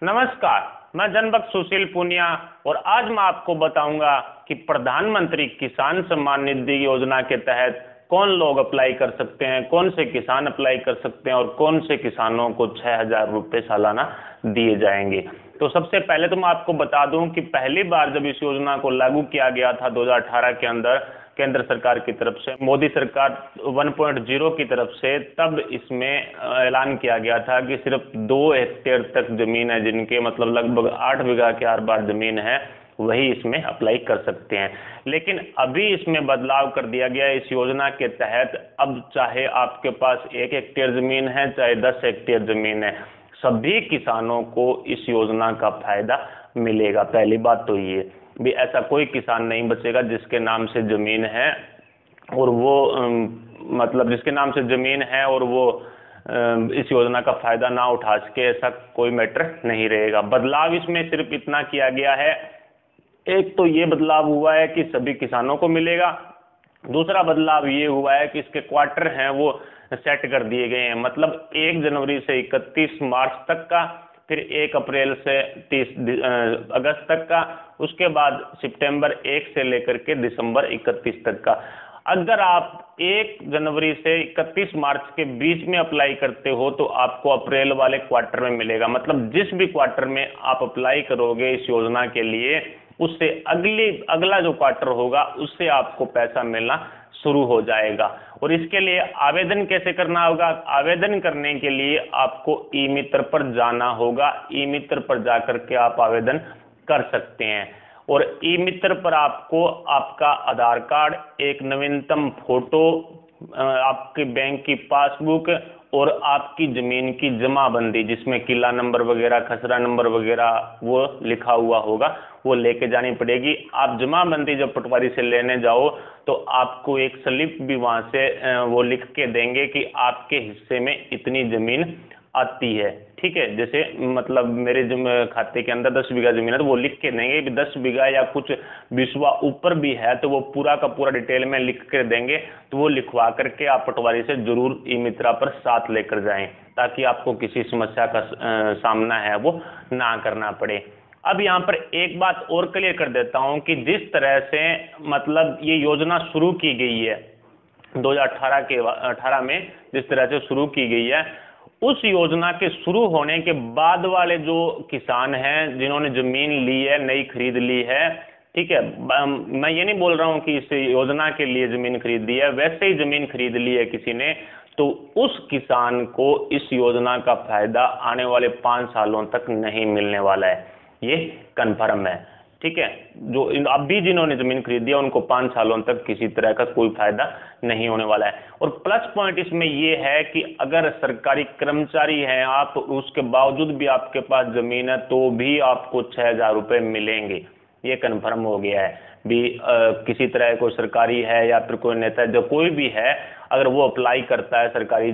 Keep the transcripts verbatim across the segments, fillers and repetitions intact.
नमस्कार, मैं जनभक्त सुशील पुनिया और आज मैं आपको बताऊंगा कि प्रधानमंत्री किसान सम्मान निधि योजना के तहत कौन लोग अप्लाई कर सकते हैं, कौन से किसान अप्लाई कर सकते हैं और कौन से किसानों को छह हजार रुपये सालाना दिए जाएंगे। तो सबसे पहले तो मैं आपको बता दूं कि पहली बार जब इस योजना को लागू किया गया था दो हज़ार अठारह के अंदर केंद्र सरकार की तरफ से, मोदी सरकार वन पॉइंट ज़ीरो की तरफ से, तब इसमें ऐलान किया गया था कि सिर्फ दो हेक्टेयर तक जमीन है जिनके मतलब लगभग आठ बीघा के आर पार जमीन है वही इसमें अप्लाई कर सकते हैं। लेकिन अभी इसमें बदलाव कर दिया गया है। इस योजना के तहत अब चाहे आपके पास एक हेक्टेयर जमीन है चाहे दस हेक्टेयर जमीन है, सभी किसानों को इस योजना का फायदा मिलेगा। पहली बात तो ये भी ऐसा कोई किसान नहीं बचेगा जिसके नाम से जमीन है और वो मतलब जिसके नाम से जमीन है और वो इस योजना का फायदा ना उठा सके, ऐसा कोई मैटर नहीं रहेगा। बदलाव इसमें सिर्फ इतना किया गया है, एक तो ये बदलाव हुआ है कि सभी किसानों को मिलेगा, दूसरा बदलाव ये हुआ है कि इसके क्वार्टर हैं वो सेट कर दिए गए हैं, मतलब एक जनवरी से इकतीस मार्च तक का, फिर एक अप्रैल से तीस अगस्त तक का, उसके बाद सितंबर एक से लेकर के दिसंबर इकतीस तक का। अगर आप एक जनवरी से इकतीस मार्च के बीच में अप्लाई करते हो तो आपको अप्रैल वाले क्वार्टर में मिलेगा। मतलब जिस भी क्वार्टर में आप अप्लाई करोगे इस योजना के लिए, उससे अगली अगला जो क्वार्टर होगा उससे आपको पैसा मिलना शुरू हो जाएगा। और इसके लिए आवेदन कैसे करना होगा? आवेदन करने के लिए आपको ई मित्र पर जाना होगा। ई मित्र पर जाकर के आप आवेदन कर सकते हैं और ई मित्र पर आपको आपका आधार कार्ड, एक नवीनतम फोटो, आपके बैंक की पासबुक और आपकी जमीन की जमाबंदी जिसमें किला नंबर वगैरह, खसरा नंबर वगैरह वो लिखा हुआ होगा, वो लेके जानी पड़ेगी। आप जमाबंदी जब पटवारी से लेने जाओ तो आपको एक स्लिप भी वहां से वो लिख के देंगे कि आपके हिस्से में इतनी जमीन आती है। ठीक है, जैसे मतलब मेरे जो खाते के अंदर दस बीघा जमीन है तो वो लिख के देंगे कि दस बीघा या कुछ बीसवा ऊपर भी है तो वो पूरा का पूरा डिटेल में लिख कर देंगे। तो वो लिखवा करके आप पटवारी से जरूर ई मित्रा पर साथ लेकर जाएं ताकि आपको किसी समस्या का सामना है वो ना करना पड़े। अब यहाँ पर एक बात और क्लियर कर देता हूँ कि जिस तरह से मतलब ये योजना शुरू की गई है दो हज़ार अठारह के अठारह में जिस तरह से शुरू की गई है, उस योजना के शुरू होने के बाद वाले जो किसान हैं जिन्होंने जमीन ली है, नई खरीद ली है, ठीक है, मैं ये नहीं बोल रहा हूं कि इस योजना के लिए जमीन खरीद ली है, वैसे ही जमीन खरीद ली है किसी ने, तो उस किसान को इस योजना का फायदा आने वाले पांच सालों तक नहीं मिलने वाला है, ये कन्फर्म है। ठीक है, जो अभी जिन्होंने जमीन खरीदी है उनको पांच सालों तक किसी तरह का कोई फायदा नहीं होने वाला है। और प्लस पॉइंट इसमें यह है कि अगर सरकारी कर्मचारी हैं आप, उसके बावजूद भी आपके पास जमीन है तो भी आपको छह हजार रुपये मिलेंगे, ये कन्फर्म हो गया है। भी आ, किसी तरह कोई सरकारी है या फिर कोई नेता जो कोई भी है, अगर वो अप्लाई करता है सरकारी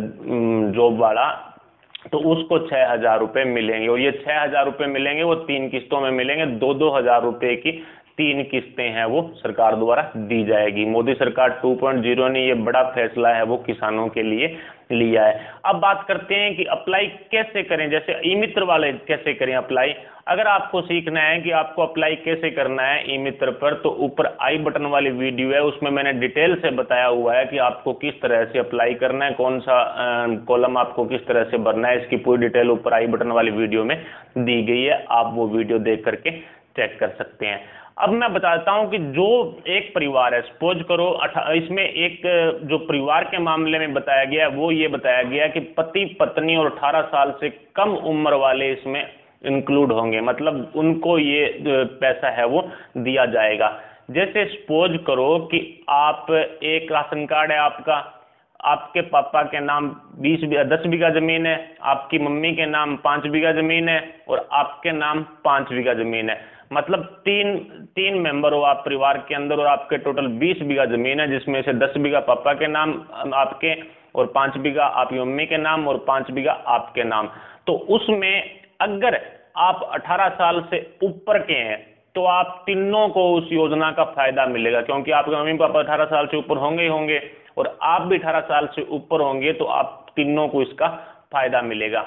जॉब वाला तो उसको छह हजार रुपये मिलेंगे। और ये छह हजार रुपये मिलेंगे वो तीन किस्तों में मिलेंगे, दो दो हजार रुपये की तीन किस्तें हैं वो सरकार द्वारा दी जाएगी। मोदी सरकार टू पॉइंट ज़ीरो ने ये बड़ा फैसला है वो किसानों के लिए लिया है। अब बात करते हैं कि अप्लाई कैसे करें, जैसे ई मित्र वाले कैसे करें अप्लाई। अगर आपको सीखना है कि आपको अप्लाई कैसे करना है ई मित्र पर, तो ऊपर आई बटन वाली वीडियो है, उसमें मैंने डिटेल से बताया हुआ है कि आपको किस तरह से अप्लाई करना है, कौन सा कॉलम आपको किस तरह से भरना है। इसकी पूरी डिटेल ऊपर आई बटन वाली वीडियो में दी गई है, आप वो वीडियो देख करके चेक कर सकते हैं। अब मैं बताता हूं कि जो एक परिवार है, सपोज करो इसमें एक जो परिवार के मामले में बताया गया वो ये बताया गया कि पति पत्नी और अठारह साल से कम उम्र वाले इसमें इंक्लूड होंगे, मतलब उनको ये पैसा है वो दिया जाएगा। जैसे सपोज करो कि आप एक राशन कार्ड है आपका, आपके पापा के नाम बीस दस बीघा जमीन है, आपकी मम्मी के नाम पांच बीघा जमीन है और आपके नाम पांच बीघा जमीन है, मतलब तीन तीन मेंबर हो आप परिवार के अंदर और आपके टोटल बीस बीघा जमीन है, जिसमें से दस बीघा पापा के नाम आपके और पांच बीघा आपकी मम्मी के नाम और पांच बीघा आपके नाम। तो उसमें अगर आप अठारह साल से ऊपर के हैं तो आप तीनों को उस योजना का फायदा मिलेगा, क्योंकि आपके मम्मी पापा अठारह साल से ऊपर होंगे ही होंगे और आप भी अठारह साल से ऊपर होंगे, तो आप तीनों को इसका फायदा मिलेगा।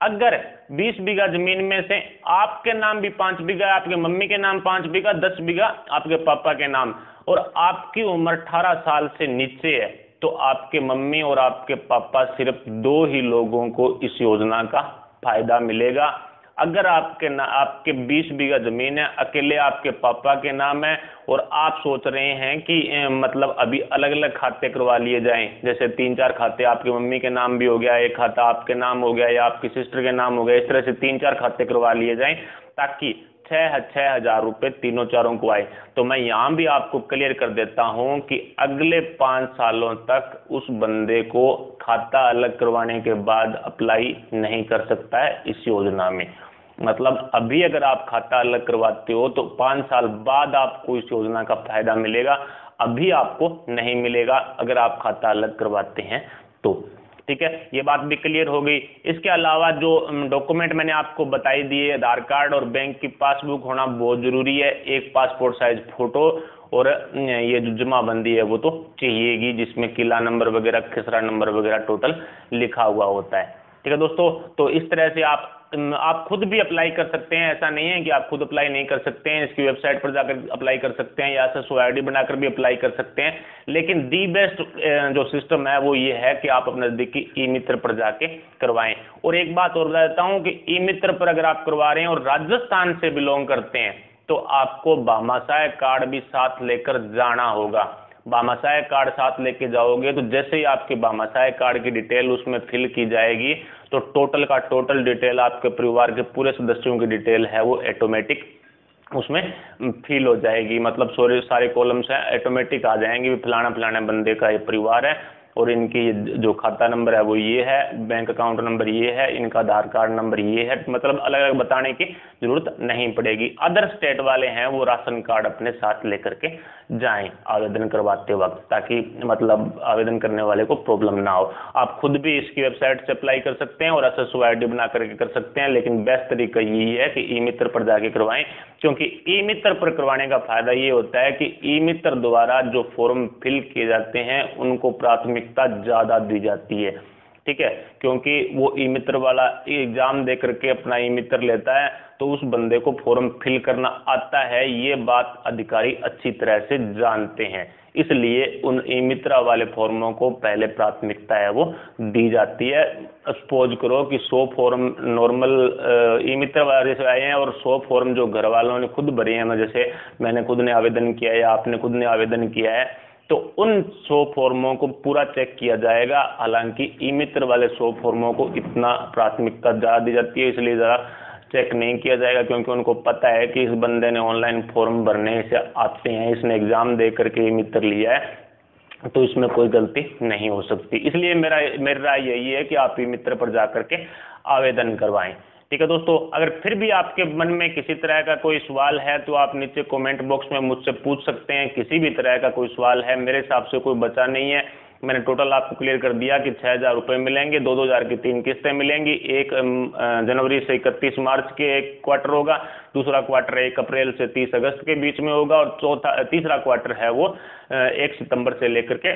अगर बीस बीघा जमीन में से आपके नाम भी पांच बीघा, आपके मम्मी के नाम पांच बीघा, दस बीघा आपके पापा के नाम, और आपकी उम्र अठारह साल से नीचे है, तो आपके मम्मी और आपके पापा सिर्फ दो ही लोगों को इस योजना का फायदा मिलेगा। अगर आपके ना आपके बीस बीघा जमीन है, अकेले आपके पापा के नाम है, और आप सोच रहे हैं कि ए, मतलब अभी अलग अलग खाते करवा लिए जाएं, जैसे तीन चार खाते आपकी मम्मी के नाम भी हो गया, एक खाता आपके नाम हो गया या आपकी सिस्टर के नाम हो गया, इस तरह से तीन चार खाते करवा लिए जाएं ताकि छह छह हजार रुपए तीनों चारों को आए। तो मैं यहां भी आपको क्लियर कर देता हूं कि अगले पांच सालों तक उस बंदे को खाता अलग करवाने के बाद अप्लाई नहीं कर सकता है इस योजना में। मतलब अभी अगर आप खाता अलग करवाते हो तो पांच साल बाद आपको इस योजना का फायदा मिलेगा, अभी आपको नहीं मिलेगा अगर आप खाता अलग करवाते हैं तो। ठीक है, ये बात भी क्लियर हो गई। इसके अलावा जो डॉक्यूमेंट मैंने आपको बताई दिए, आधार कार्ड और बैंक की पासबुक होना बहुत जरूरी है, एक पासपोर्ट साइज फोटो, और ये जो जमाबंदी है वो तो चाहिएगी, जिसमें किला नंबर वगैरह, खसरा नंबर वगैरह टोटल लिखा हुआ होता है। ठीक है दोस्तों, तो इस तरह से आप आप खुद भी अप्लाई कर सकते हैं, ऐसा नहीं है कि आप खुद अप्लाई नहीं कर सकते हैं, इसकी वेबसाइट पर जाकर अप्लाई कर सकते हैं या एसएसओ आईडी बनाकर भी अप्लाई कर सकते हैं। लेकिन दी बेस्ट जो सिस्टम है वो ये है कि आप अपने नजदीकी ई मित्र पर जाके करवाएं। और एक बात और बता देता हूं कि ई मित्र पर अगर आप करवा रहे हैं और राजस्थान से बिलोंग करते हैं तो आपको भामाशाह कार्ड भी साथ लेकर जाना होगा। भामाशाह कार्ड साथ लेके जाओगे तो जैसे ही आपके भामाशाह कार्ड की डिटेल उसमें फिल की जाएगी तो टोटल का टोटल डिटेल, आपके परिवार के पूरे सदस्यों की डिटेल है वो ऑटोमेटिक उसमें फिल हो जाएगी। मतलब सारे सारे कॉलम्स हैं ऑटोमेटिक आ जाएंगे, फलाना फलाना बंदे का ये परिवार है और इनकी जो खाता नंबर है वो ये है, बैंक अकाउंट नंबर ये है, इनका आधार कार्ड नंबर ये है। मतलब अलग अलग बताने की जरूरत नहीं पड़ेगी। अदर स्टेट वाले हैं वो राशन कार्ड अपने साथ लेकर के जाएं आवेदन करवाते वक्त, ताकि मतलब आवेदन करने वाले को प्रॉब्लम ना हो। आप खुद भी इसकी वेबसाइट से अप्लाई कर सकते हैं और एसएसओ आईडी बना करके कर सकते हैं, लेकिन बेस्ट तरीका यही है कि ई मित्र पर जाके करवाएं, क्योंकि ई मित्र पर करवाने का फायदा ये होता है कि ई मित्र द्वारा जो फॉर्म फिल किए जाते हैं उनको प्राथमिकता ज्यादा दी जाती है। ठीक है, क्योंकि वो ई मित्र वाला एग्जाम दे करके अपना ई मित्र लेता है तो उस बंदे को फॉर्म फिल करना आता है, ये बात अधिकारी अच्छी तरह से जानते हैं, इसलिए उन ई मित्र वाले फॉर्मों को पहले प्राथमिकता है वो दी जाती है। सपोज करो कि सौ फॉर्म नॉर्मल ई मित्र वाले से आए हैं और सौ फॉर्म जो घर वालों ने खुद भरे हैं, जैसे मैंने खुद ने आवेदन किया है या आपने खुद ने आवेदन किया है, तो उन सौ फॉर्मों को पूरा चेक किया जाएगा। हालांकि ई मित्र वाले सौ फॉर्मों को इतना प्राथमिकता ज़्यादा दी जाती है, इसलिए ज़रा चेक नहीं किया जाएगा, क्योंकि उनको पता है कि इस बंदे ने ऑनलाइन फॉर्म भरने से आते हैं, इसने एग्जाम दे करके ई मित्र लिया है, तो इसमें कोई गलती नहीं हो सकती। इसलिए मेरा मेरी राय यही है कि आप ई मित्र पर जाकर के आवेदन करवाएं। ठीक है दोस्तों, अगर फिर भी आपके मन में किसी तरह का कोई सवाल है तो आप नीचे कमेंट बॉक्स में मुझसे पूछ सकते हैं। किसी भी तरह का कोई सवाल है, मेरे हिसाब से कोई बचा नहीं है। मैंने टोटल आपको क्लियर कर दिया कि छह हजार रुपये मिलेंगे, दो दो हजार की तीन किस्तें मिलेंगी। एक जनवरी से इकतीस मार्च के एक क्वार्टर होगा, दूसरा क्वार्टर एक अप्रैल से तीस अगस्त के बीच में होगा, और चौथा तीसरा क्वार्टर है वो एक सितंबर से लेकर के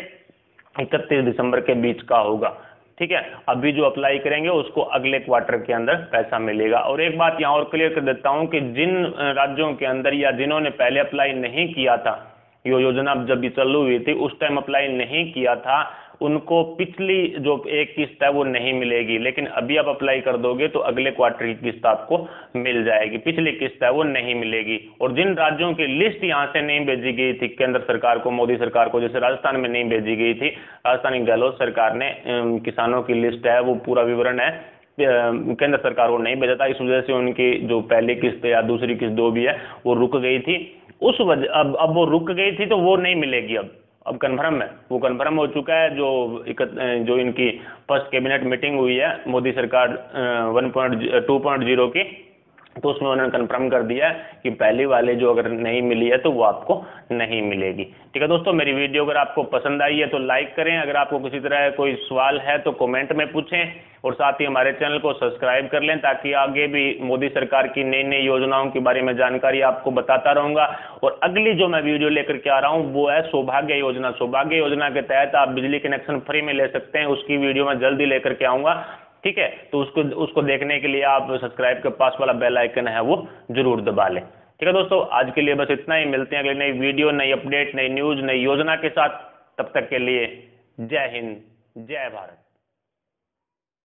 इकतीस दिसंबर के बीच का होगा। ठीक है, अभी जो अप्लाई करेंगे उसको अगले क्वार्टर के अंदर पैसा मिलेगा। और एक बात यहाँ और क्लियर कर देता हूँ कि जिन राज्यों के अंदर या जिन्होंने पहले अप्लाई नहीं किया था, ये योजना जब भी चालू हुई थी उस टाइम अप्लाई नहीं किया था, उनको पिछली जो एक किस्त है वो नहीं मिलेगी, लेकिन अभी आप अप्लाई कर दोगे तो अगले क्वार्टर की किस्त आपको मिल जाएगी, पिछली किस्त है वो नहीं मिलेगी। और जिन राज्यों की लिस्ट यहाँ से नहीं भेजी गई थी केंद्र सरकार को, मोदी सरकार को, जैसे राजस्थान में नहीं भेजी गई थी, राजस्थान की गहलोत सरकार ने किसानों की लिस्ट है वो पूरा विवरण है केंद्र सरकार को नहीं भेजा था, इस वजह से उनकी जो पहली किस्त या दूसरी किस्त जो भी है वो रुक गई थी। उस वजह अब अब वो रुक गई थी तो वो नहीं मिलेगी, अब अब कन्फर्म है, वो कन्फर्म हो चुका है। जो जो इनकी फर्स्ट कैबिनेट मीटिंग हुई है मोदी सरकार one point two point zero की, तो उसमें उन्होंने कंफर्म कर दिया है कि पहली वाले जो अगर नहीं मिली है तो वो आपको नहीं मिलेगी। ठीक है दोस्तों, मेरी वीडियो अगर आपको पसंद आई है तो लाइक करें, अगर आपको किसी तरह कोई सवाल है तो कमेंट में पूछें, और साथ ही हमारे चैनल को सब्सक्राइब कर लें ताकि आगे भी मोदी सरकार की नई नई योजनाओं के बारे में जानकारी आपको बताता रहूंगा। और अगली जो मैं वीडियो लेकर के आ रहा हूँ वो है सौभाग्य योजना। सौभाग्य योजना के तहत आप बिजली कनेक्शन फ्री में ले सकते हैं, उसकी वीडियो मैं जल्दी लेकर के आऊंगा। ठीक है, तो उसको उसको देखने के लिए आप सब्सक्राइब के पास वाला बेल आइकन है वो जरूर दबा लें। ठीक है दोस्तों, आज के लिए बस इतना ही। मिलते हैं अगले नई वीडियो, नई अपडेट, नई न्यूज, नई योजना के साथ। तब तक के लिए जय हिंद, जय भारत।